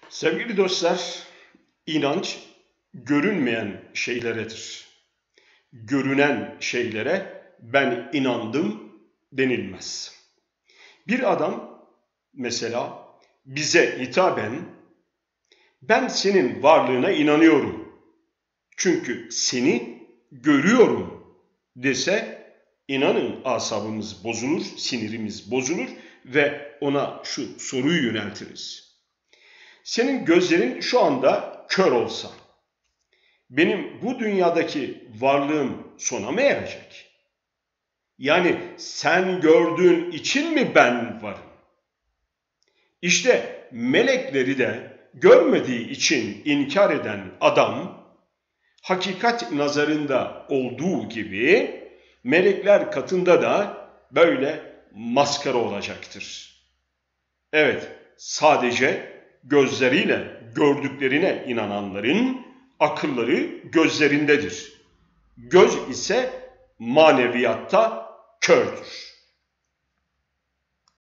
Sevgili dostlar, inanç görünmeyen şeyleredir. Görünen şeylere ben inandım denilmez. Bir adam mesela bize hitaben ben senin varlığına inanıyorum çünkü seni görüyorum dese inanın asabımız bozulur, sinirimiz bozulur ve ona şu soruyu yöneltiriz. Senin gözlerin şu anda kör olsa, benim bu dünyadaki varlığım sona mı erecek? Yani sen gördüğün için mi ben varım? İşte melekleri de görmediği için inkar eden adam, hakikat nazarında olduğu gibi melekler katında da böyle maskara olacaktır. Evet, sadece gözleriyle gördüklerine inananların akılları gözlerindedir. Göz ise maneviyatta kördür.